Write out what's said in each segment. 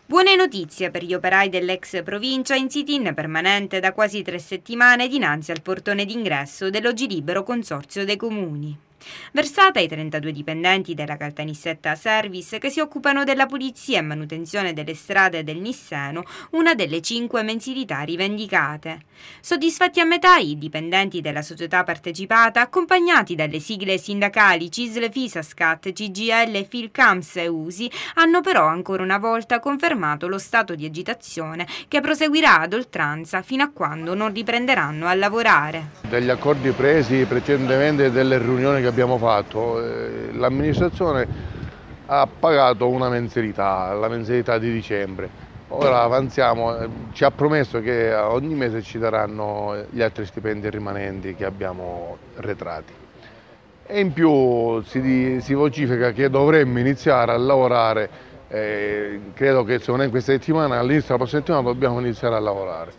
Buone notizie per gli operai dell'ex provincia in sit-in permanente da quasi 3 settimane dinanzi al portone d'ingresso dell'Oggi Libero Consorzio dei Comuni. Versata ai 32 dipendenti della Caltanissetta Service che si occupano della pulizia e manutenzione delle strade del Nisseno, una delle 5 mensilità rivendicate. Soddisfatti a metà i dipendenti della società partecipata, accompagnati dalle sigle sindacali CISL, Fisascat, CGL, Filcams e USI, hanno però ancora una volta confermato lo stato di agitazione che proseguirà ad oltranza fino a quando non riprenderanno a lavorare. Degli accordi presi precedentemente e delle riunioni che abbiamo fatto, l'amministrazione ha pagato una mensilità, la mensilità di dicembre. Ora avanziamo, ci ha promesso che ogni mese ci daranno gli altri stipendi rimanenti che abbiamo arretrati. E in più si vocifera che dovremmo iniziare a lavorare, credo che se non è in questa settimana, all'inizio della prossima settimana dobbiamo iniziare a lavorare.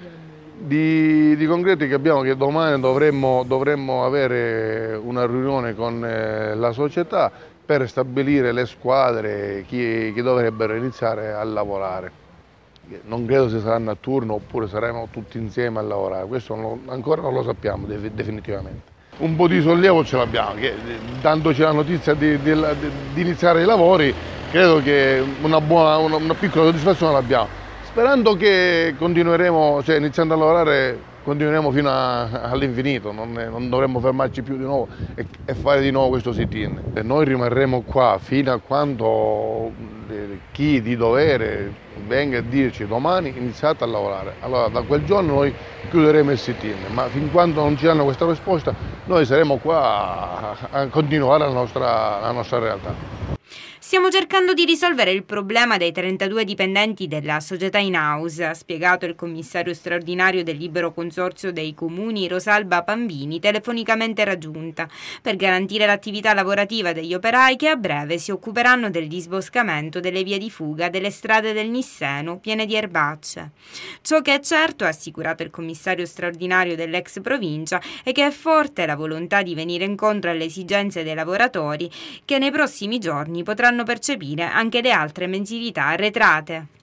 Di concreto che abbiamo che domani dovremmo avere una riunione con la società per stabilire le squadre, chi dovrebbero iniziare a lavorare. Non credo se saranno a turno oppure saremo tutti insieme a lavorare, questo ancora non lo sappiamo definitivamente. Un po' di sollievo ce l'abbiamo, dandoci la notizia di iniziare i lavori, credo che una piccola soddisfazione l'abbiamo. Sperando che continueremo, cioè iniziando a lavorare, continueremo fino all'infinito, non dovremmo fermarci più di nuovo e fare di nuovo questo sit-in. Noi rimarremo qua fino a quando chi di dovere venga a dirci domani iniziate a lavorare. Allora da quel giorno noi chiuderemo il sit-in, ma fin quando non ci danno questa risposta noi saremo qua a continuare la nostra realtà. Stiamo cercando di risolvere il problema dei 32 dipendenti della società in house, ha spiegato il commissario straordinario del Libero Consorzio dei Comuni Rosalba Pambini, telefonicamente raggiunta, per garantire l'attività lavorativa degli operai che a breve si occuperanno del disboscamento delle vie di fuga delle strade del Nisseno piene di erbacce. Ciò che è certo, ha assicurato il commissario straordinario dell'ex provincia, è che è forte la volontà di venire incontro alle esigenze dei lavoratori che nei prossimi giorni potranno percepire anche le altre mensilità arretrate.